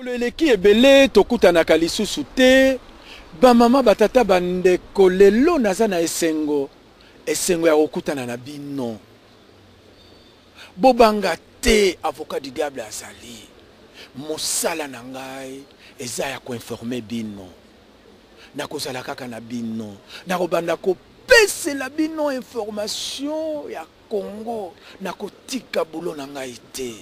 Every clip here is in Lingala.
eleki ebele tokutanaka lisusu te bamama batata bandeko lelo naza na esengo ya kokutana na bino bobanga te avocat du diable azali mosala na ngai eza ya koinforme bino nakozala kaka na bino nakobanda kopesela bino information ya Congo nakotika bulo na ngai te.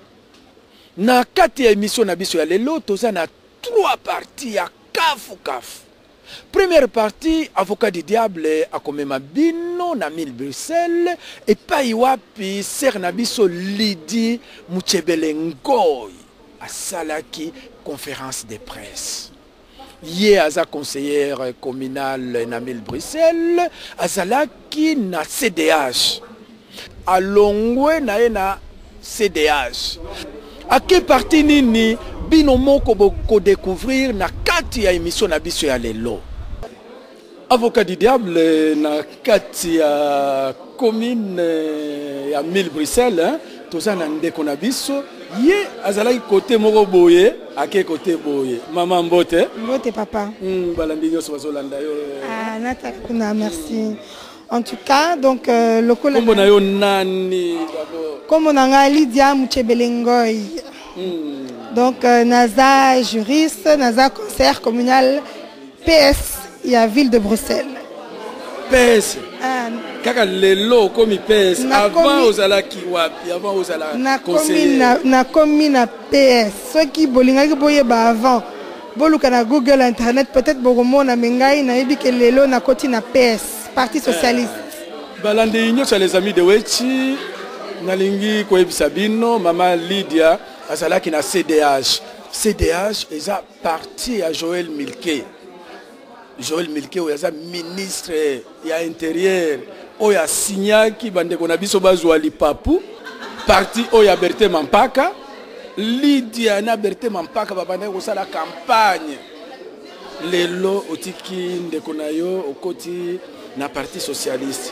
Na kati ya émission na biso ya lelo toza na 3 parties ya kafu. Première partie, avocat du diable akomema bino na mille Bruxelles et pas wapi ser na biso Lydie Muchebele Ngoy asalaki conférence de presse. Ye aza conseillère communale na mille Bruxelles azalaki na CDH. Alongwe na ye na CDH. À quelle partie nini bino moko boko découvrir na kati ya émission na biso ya lelo. Avocat du diable na kati ya commune ya mille Bruxelles hein, toza na ndeko na biso ye azalaki côté moko boye ake côté boye maman mbote papa balandi nyoso bazolanda yo nata kuna merci. En tout cas, donc le collègue. Comment on a nani d'abord? Comme on a Lydia Muchebele Ngoy. Donc Naza juriste, Naza conseillère communal PS, il y a ville de Bruxelles. PS. Kaka lelo comme PS avant aux ala kiwapi avant aux ala conseiller. Na commune PS. Ceux qui bolinga ki boye ba avant. Boluka na Google internet peut-être bogomo na mengai na yebi ke lelo na koti na PS. Parti socialiste. Balande inyo sur les amis de Wechi, nalingi koyebisa bino mama Lydia azalaki na CDH. CDH eza parti à Joël Milquet. Joël Milquet oya ministre ya intérieur oya signaki bandeko na biso bazwa lipapu. Parti oya Berté Mampaka. Lydia na Berté Mampaka babande ko sala campagne. Lelo otiki ndeko na yo okoti na parti socialiste.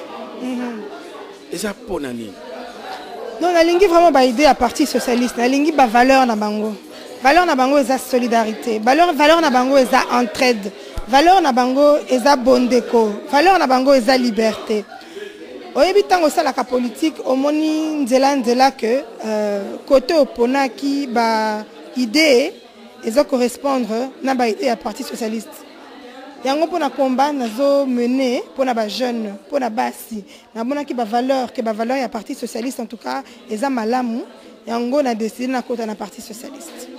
Et ça pour nani? Non, la lingi vraiment ba idée à parti socialiste. La lingi ba valeur na bango. Valeur na bango eza solidarité. Valeur na bango eza entraide. Valeur na bango eza bondeko. Valeur na bango eza liberté. Oyebi tango sala ka politique omoni nzela que côté opposant qui ba idée eza correspondre na ba idée à parti socialiste. Yango pona combat nazo mener pona ba jeune pona basi na bona ki ba valeur ya parti socialiste en tout cas eza malamu yango na décidé na kota na parti socialiste.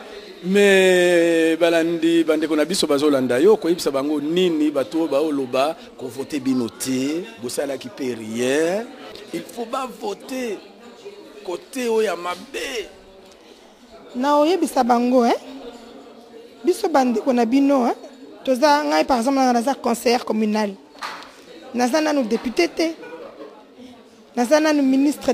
Mais balandi bandeko na biso bazolanda yo ko yebisa bango nini bato ba oloba ko voter binoté bosala ki pe rien il faut pas voter côté o ya mabe na oyebisa bango hein biso bandeko na bino hein. Par exemple, nous conseillère communal. Nous avons député, nous avons ministre.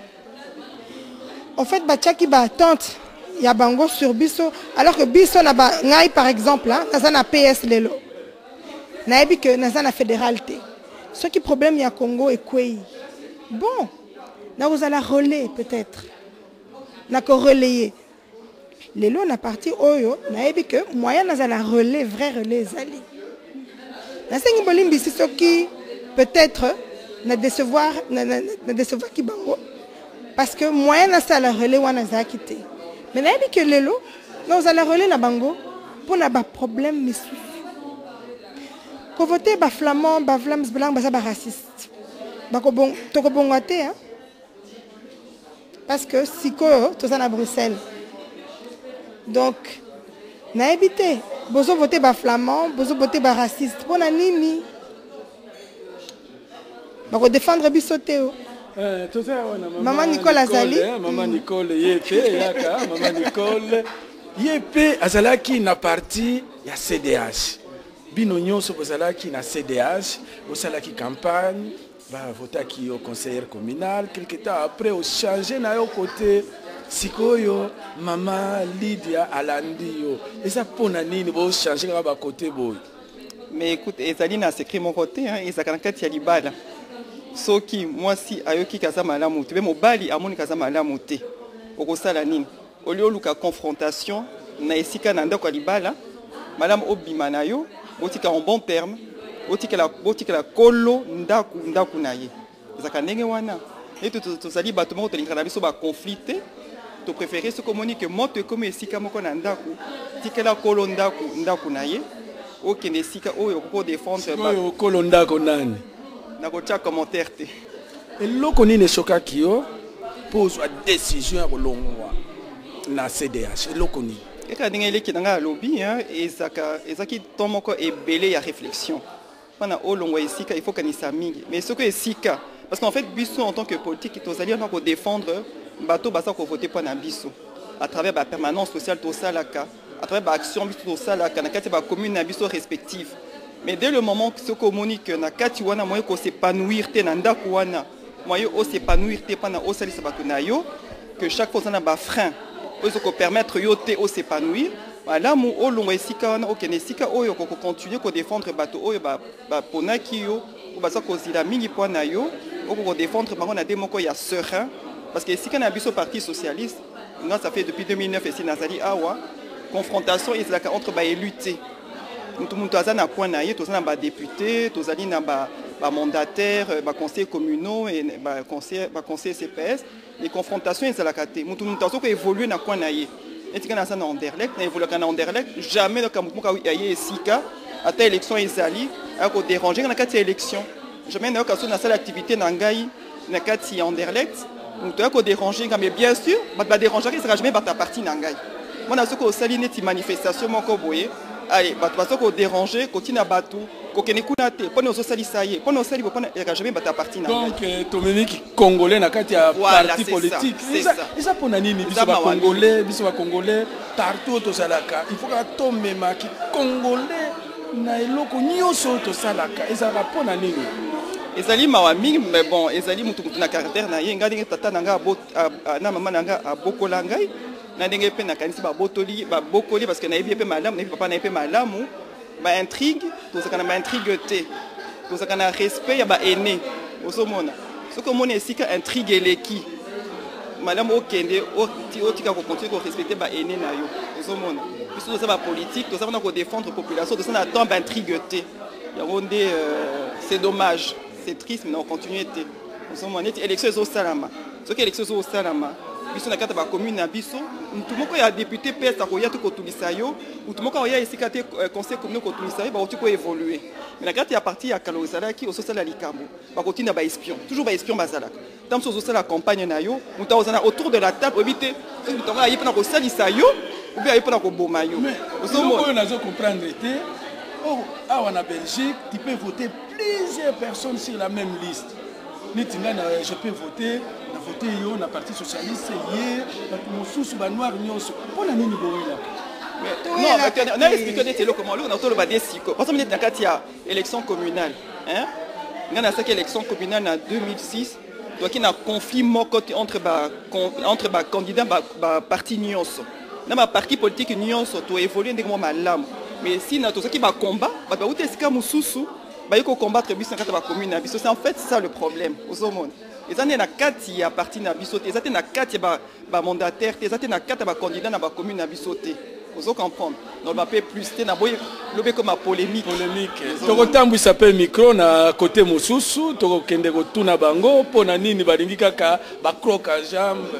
En fait, il y a attente, il y a bango sur biso, alors que biso par exemple, nous avons PS lelo. Nous avons la fédéralité. Ce qui est problème, il y a Congo et quoi. Bon, nous allons relayer peut-être. Nous allons relayer. Les lois na parti oyo na yebi que moyen na la relais vrai relais zali na sengi bolimbi sisoki peut-être na décevoir ki bango parce que moyen na la relais wana za quitté mais na yebi que les lois na za la relais na bango pour na ba problème misu ko voter ba flamand ba flams blanc ba ba raciste ba ko bon to ko bon até hein parce que siko to za na Bruxelles. Donc, na évité. Bozo voter ba flamand, bozo voter ba raciste. Pour na nini? Bako défendre bisoteo. Maman Nicole Azali. Maman Nicole Yepe yaka, maman Nicole Yepe azalaki na parti ya CDH. Bino nyonso bozalaki na CDH, osalaki campagne, ba votaki au conseiller communal, quelque temps après au changer na yo côté sikoyo mama Lydia alandio et ça pour nani ni bo changer ba côté boy. Mais écoute, ezali na secret mon côté hein, ezaka na kati ya libala. Soki moi si ayoki kaza malamu te, mobali amoni kaza malamu te. Okosala nini? Olio luka confrontation, na esika na ndako ya libala madame obima na yo botika en bon terme botika la kolo ndaku na ye ezaka ndenge wana et tozali bato moko tolingaka na biso baconflit to préféré ce communique moto ekomi esika moko na ndako tikela kolo ndaku na ye okende esika oyo okoko défendre kolo ndako nani nakotia commentaire te eloko nini eshokaki yo mpo ozwa décision ya kolongwa na CDH eloko nini kaka ndenge eleki na ngai alobi ezaki nton moko ebele ya réflexion mpona olongwa esika il faut kanisa mingi mais soki esika parce qu'en fait biso en tant que politique tozali wana kodéfendre bato baza kovote mpona biso à travers bapermanence sociale tosalaka à travers baaction biso tosalaka na kati ya bacommune na biso respective mais dès le moment soki omoni ke na kati wana moye kosépanouir te na ndako wana moye osépanouir te mpona osalisa bato na yo que chaque fois oza na bafrein oyo kopermettre yo te osépanouir malamu olongwa esika wana okende esika oyo kokontinue kodéfendre bato oyo baponaki yo o baza kozila mingi mpo na yo okokodéfendre bango na de moko ya serein parce que esika na biso parti socialiste nga ça fait depuis 2009 esi nazali awa confrontation ezalaka entre baélu te mutu aza na coin na ye toza na badéputé tozali na bamandataire baconseiller communaux et baconseiller CPS les confrontations ezalaka te mutu aza koévolue na coin na ye etika naza na Anderlecht na évoluaka na Anderlecht jamais na kamutu moka aye esika ata élection ezali akodéranger na kati ya élection jamais nayoka so nasala activité na ngai na kati ya Anderlecht mutu akodéranger nga mais bien sûr bato badérangeaka ezaka jamais bato ya parti na ngai mwana soki osali neti manifestation moko boye allez bato baza kodéranger kotina bato kokende kuna te mpona ozosalisa ye mpona osali mpona ezaka jamais bato ya parti na ngai donc tomemiki congolais na kati ya parti politique eza mpona nini biso bacongolais partout tozalaka il faut kaka tomemaki congolais na eloko nyonso oyo tosalaka ezalaka mpona nini ezali mawa mingi mais bon ezali mutu na caractère na ye ngai ndenge tata na ngai na mama na ngai abokola ngai na ndenge mpe nakanisi babokoli parce que nayebi mpe malamu nayebi papa nayebi mpe malamu baintrigue tozalaka na baintrigue te tozalaka na respect ya baene ozomona soki omona esika intrigue eleki malamu okende otika kocontinue korespecte baene na yo ozomona biso toza bapolitique toza mpona kodéfendre population toza na temps baintrigue te yango nde c'est dommage c'est triste mais on continue te ozomona neti élection ezosalama soki élection ezosalama biso na kati ya bacommune na biso mutu moko ya député PS akoya te kotulisa yo mutu moko akoya esika te conseil communal kotulisa yo bakoti koévolue mais na kati ya parti ya kalo ezalaki ososala likambo bakotinda baespion toujours baespion bazalaka ntango mosu ozosala campagne na yo mutu akozala autour de la table oyebi te soki mutu yango aye mpona kosalisa yo obi aye mpona koboma yo oyo nazo comprendre te awa na Belgique tu peux voter plusieurs personnes sur la même liste neti nga je peux voter na voter yo na parti socialiste ye bato mosusu banoir nyonso mpona nini boyela non explique neti eloko mwa eloko na toloba de siko parce que neti na kati ya élection communale nga nasalaki élection communale na 2006 toaki na conflit moko te entre bacandidat baparti nyonso na baparti politique nyonso toévolue ndenge mwa malamu mais si na tozalaki bacombat bato bauta esika mosusu baye combattre biso na kati ya bacommune na biso c'est en fait ça le problème ozomona eza nde na kati ya parti na biso te eza te na kati ya bamandataire te eza te na kati ya bacandidat na bacommune na biso te ozocomprendre donc bape plus te na boye lobe comme polémique tokotambwisa mpe micro na kote mosusu tokokende kotuna bango mpona nini balingi kaka bacroque a jambe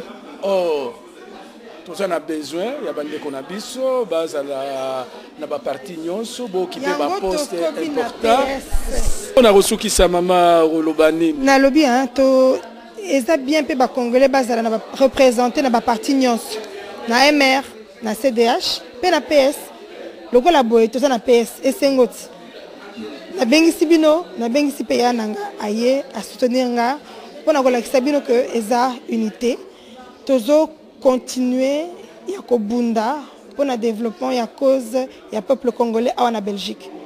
toza na besoin ya bandeko na biso bazala na baparti nyonso bookipe baposte important mpona kosukisa mama oloba nini nalobi eza bien mpe bacongolais bazala na barepresente na baparti nyonso na MR na CDH mpe na PS lokola boye toza na PS esengo ti nabengisi bino nabengisi mpe ya nanga aye asoutenir nga mpona kolakisa bino ke eza unité tozo continuer ya kobunda pour le développement ya cause ya peuple congolais awa na Belgique.